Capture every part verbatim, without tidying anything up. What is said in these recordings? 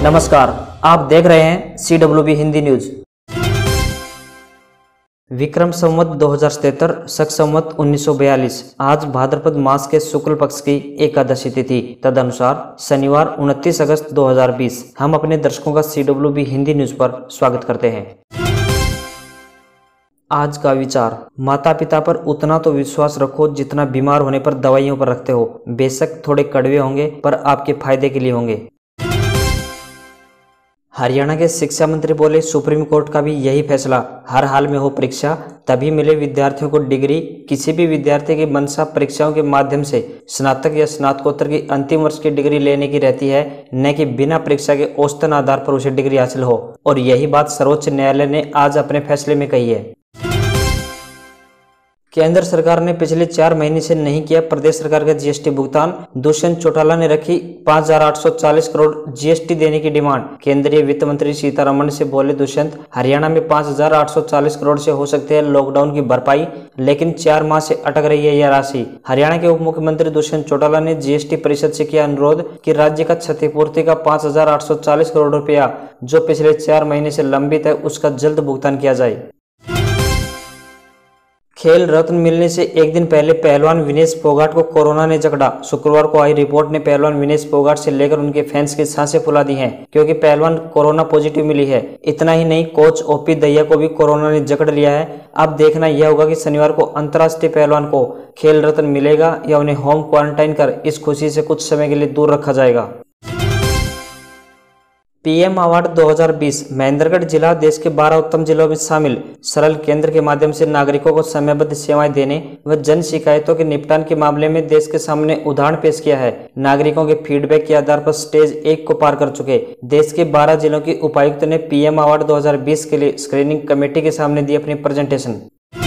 नमस्कार, आप देख रहे हैं C W B Hindi news. Vikram Samvat दो हजार सतहत्तर शक संवत उन्नीस सौ बयालीस आज भाद्रपद मास के शुक्ल पक्ष की एकादशी तिथि तदनुसार शनिवार उनतीस अगस्त दो हजार बीस। हम अपने दर्शकों का C W B Hindi news पर स्वागत करते हैं। आज का विचार, माता पिता पर उतना तो विश्वास रखो जितना बीमार होने पर दवाइयों पर रखते हो। बेशक थोड़े कड़वे होंगे पर आपके फायदे के लिए होंगे। हरियाणा के शिक्षा मंत्री बोले, सुप्रीम कोर्ट का भी यही फैसला, हर हाल में हो परीक्षा तभी मिले विद्यार्थियों को डिग्री। किसी भी विद्यार्थी की मंशा परीक्षाओं के माध्यम से स्नातक या स्नातकोत्तर की अंतिम वर्ष की डिग्री लेने की रहती है, न कि बिना परीक्षा के औसतन आधार पर उसे डिग्री हासिल हो। और यही बात सर्वोच्च न्यायालय ने आज अपने फैसले में कही है। केंद्र सरकार ने पिछले चार महीने से नहीं किया प्रदेश सरकार का जीएसटी भुगतान। दुष्यंत चौटाला ने रखी पाँच हजार आठ सौ चालीस करोड़ जीएसटी देने की डिमांड। केंद्रीय वित्त मंत्री सीतारमण से बोले दुष्यंत, हरियाणा में पाँच हजार आठ सौ चालीस करोड़ से हो सकती है लॉकडाउन की भरपाई, लेकिन चार माह से अटक रही है यह राशि। हरियाणा के उप मुख्यमंत्री दुष्यंत चौटाला ने जीएसटी परिषद से किया अनुरोध कि राज्य का क्षतिपूर्ति का पाँच हजार आठ सौ चालीस करोड़ रुपया जो पिछले चार महीने से लंबित है उसका जल्द भुगतान किया जाए। खेल रत्न मिलने से एक दिन पहले पहलवान विनेश फोगाट को कोरोना ने जकड़ा। शुक्रवार को आई रिपोर्ट ने पहलवान विनेश फोगाट से लेकर उनके फैंस की सांसें फुला दी हैं, क्योंकि पहलवान कोरोना पॉजिटिव मिली है। इतना ही नहीं, कोच ओपी दहिया को भी कोरोना ने जकड़ लिया है। अब देखना यह होगा कि शनिवार को अंतर्राष्ट्रीय पहलवान को खेल रत्न मिलेगा या उन्हें होम क्वारंटाइन कर इस खुशी से कुछ समय के लिए दूर रखा जाएगा। पीएम अवार्ड दो हजार बीस, महेंद्रगढ़ जिला देश के बारह उत्तम जिलों में शामिल। सरल केंद्र के माध्यम से नागरिकों को समयबद्ध सेवाएं देने व जन शिकायतों के निपटान के मामले में देश के सामने उदाहरण पेश किया है। नागरिकों के फीडबैक के आधार पर स्टेज एक को पार कर चुके देश के बारह जिलों के उपायुक्त ने पीएम अवार्ड दो हजार बीस के लिए स्क्रीनिंग कमेटी के सामने दी अपनी प्रेजेंटेशन।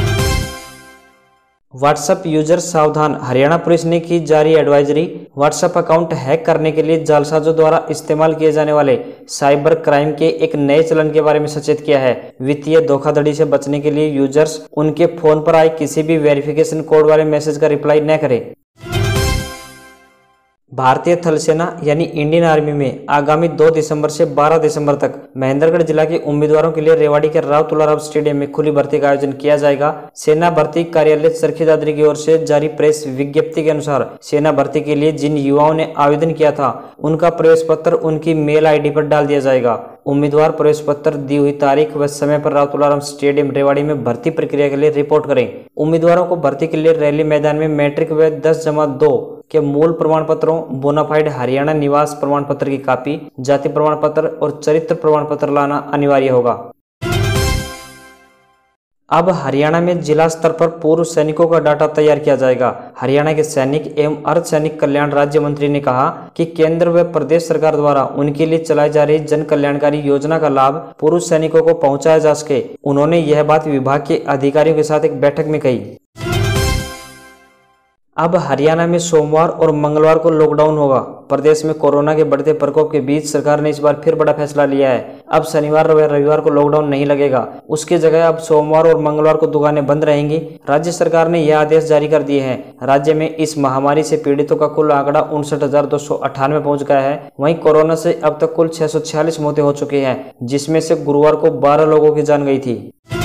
व्हाट्सएप यूजर सावधान, हरियाणा पुलिस ने की जारी एडवाइजरी। व्हाट्सएप अकाउंट हैक करने के लिए जालसाजों द्वारा इस्तेमाल किए जाने वाले साइबर क्राइम के एक नए चलन के बारे में सचेत किया है। वित्तीय धोखाधड़ी से बचने के लिए यूजर्स उनके फोन पर आए किसी भी वेरिफिकेशन कोड वाले मैसेज का रिप्लाई न करें। भारतीय थल सेना यानी इंडियन आर्मी में आगामी दो दिसंबर से बारह दिसंबर तक महेंद्रगढ़ जिला के उम्मीदवारों के लिए रेवाड़ी के राव तुलाराव स्टेडियम में खुली भर्ती का आयोजन किया जाएगा। सेना भर्ती कार्यालय चरखी दादरी की ओर से जारी प्रेस विज्ञप्ति के अनुसार सेना भर्ती के लिए जिन युवाओं ने आवेदन किया था उनका प्रवेश पत्र उनकी मेल आईडी पर डाल दिया जाएगा। उम्मीदवार प्रवेश पत्र दी हुई तारीख व समय पर राव तुलाराम स्टेडियम रेवाड़ी में भर्ती प्रक्रिया के लिए रिपोर्ट करें। उम्मीदवारों को भर्ती के लिए रैली मैदान में मैट्रिक व दस जमा दो के मूल प्रमाण पत्रों, बोनाफाइड हरियाणा निवास प्रमाण पत्र की कॉपी, जाति प्रमाण पत्र और चरित्र प्रमाण पत्र लाना अनिवार्य होगा। अब हरियाणा में जिला स्तर पर पूर्व सैनिकों का डाटा तैयार किया जाएगा। हरियाणा के सैनिक एवं अर्धसैनिक कल्याण राज्य मंत्री ने कहा कि केंद्र व प्रदेश सरकार द्वारा उनके लिए चलाई जा रही जन कल्याणकारी योजना का लाभ पूर्व सैनिकों को पहुंचाया जा सके। उन्होंने यह बात विभाग के अधिकारियों के साथ एक बैठक में कही। अब हरियाणा में सोमवार और मंगलवार को लॉकडाउन होगा। प्रदेश में कोरोना के बढ़ते प्रकोप के बीच सरकार ने इस बार फिर बड़ा फैसला लिया है। अब शनिवार व रविवार को लॉकडाउन नहीं लगेगा, उसकी जगह अब सोमवार और मंगलवार को दुकानें बंद रहेंगी। राज्य सरकार ने यह आदेश जारी कर दिए हैं। राज्य में इस महामारी से पीड़ितों का कुल आंकड़ा उनसठ हजार दो सौ अट्ठानवे पहुंच गया है। वहीं कोरोना से अब तक कुल छह सौ छियालीस मौतें हो चुकी हैं, जिसमें से गुरुवार को बारह लोगों की जान गई थी।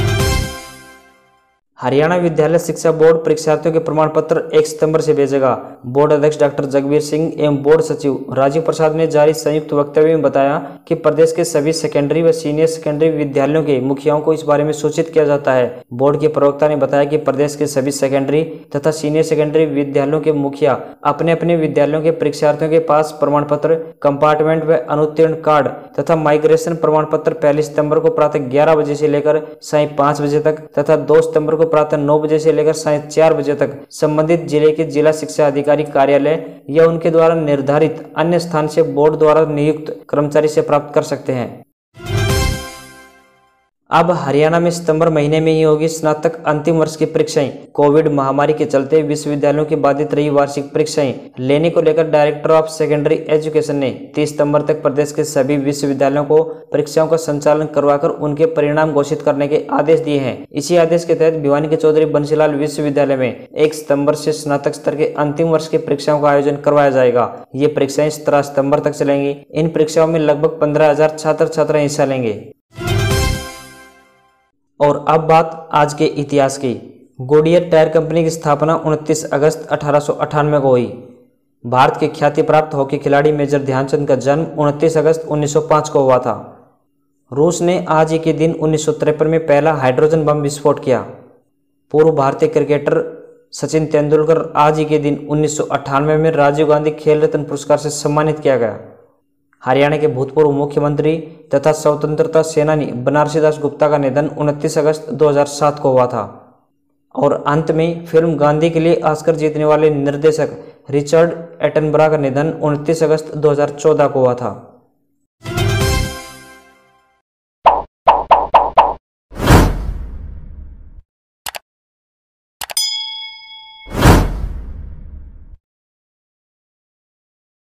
हरियाणा विद्यालय शिक्षा बोर्ड परीक्षार्थियों के प्रमाण पत्र एक सितंबर से भेजेगा। बोर्ड अध्यक्ष डॉक्टर जगबीर सिंह एवं बोर्ड सचिव राजीव प्रसाद ने जारी संयुक्त वक्तव्य में बताया कि प्रदेश के सभी सेकेंडरी व सीनियर सेकेंडरी विद्यालयों के मुखियाओं को इस बारे में सूचित किया जाता है। बोर्ड के प्रवक्ता ने बताया कि प्रदेश के सभी सेकेंडरी तथा सीनियर सेकेंडरी विद्यालयों के मुखिया अपने अपने विद्यालयों के परीक्षार्थियों के पास प्रमाण पत्र, कंपार्टमेंट व अनुत्तीर्ण कार्ड तथा माइग्रेशन प्रमाण पत्र पहली सितम्बर को प्रातः ग्यारह बजे से लेकर साय पाँच बजे तक तथा दो सितम्बर को प्रातः नौ बजे से लेकर साय चार बजे तक संबंधित जिले के जिला शिक्षा अधिकारी कार्यालय या उनके द्वारा निर्धारित अन्य स्थान से बोर्ड द्वारा नियुक्त कर्मचारी से प्राप्त कर सकते हैं। अब हरियाणा में सितंबर महीने में ही होगी स्नातक अंतिम वर्ष की परीक्षाएं। कोविड महामारी के चलते विश्वविद्यालयों की बाधित रही वार्षिक परीक्षाएं लेने को लेकर डायरेक्टर ऑफ सेकेंडरी एजुकेशन ने तीस सितंबर तक प्रदेश के सभी विश्वविद्यालयों को परीक्षाओं का संचालन करवाकर उनके परिणाम घोषित करने के आदेश दिए हैं। इसी आदेश के तहत भिवानी के चौधरी बंसीलाल विश्वविद्यालय में एक सितंबर से स्नातक स्तर के अंतिम वर्ष की परीक्षाओं का आयोजन करवाया जाएगा। ये परीक्षाएं सत्रह सितंबर तक चलेंगी। इन परीक्षाओं में लगभग पंद्रह हजार छात्र छात्राएं हिस्सा लेंगे। और अब बात आज के इतिहास की। गोडियर टायर कंपनी की स्थापना उनतीस अगस्त अठारह सौ अट्ठानवे को हुई। भारत के ख्याति प्राप्त हॉकी खिलाड़ी मेजर ध्यानचंद का जन्म उनतीस अगस्त उन्नीस सौ पाँच को हुआ था। रूस ने आज ही के दिन उन्नीस सौ तिरपन में पहला हाइड्रोजन बम विस्फोट किया। पूर्व भारतीय क्रिकेटर सचिन तेंदुलकर आज ही के दिन उन्नीस सौ अट्ठानवे में राजीव गांधी खेल रत्न पुरस्कार से सम्मानित किया गया। हरियाणा के भूतपूर्व मुख्यमंत्री तथा स्वतंत्रता सेनानी बनारसी दास गुप्ता का निधन उनतीस अगस्त दो हज़ार सात को हुआ था। और अंत में फिल्म गांधी के लिए ऑस्कर जीतने वाले निर्देशक रिचर्ड एटनबरा का निधन उनतीस अगस्त दो हज़ार चौदह को हुआ था।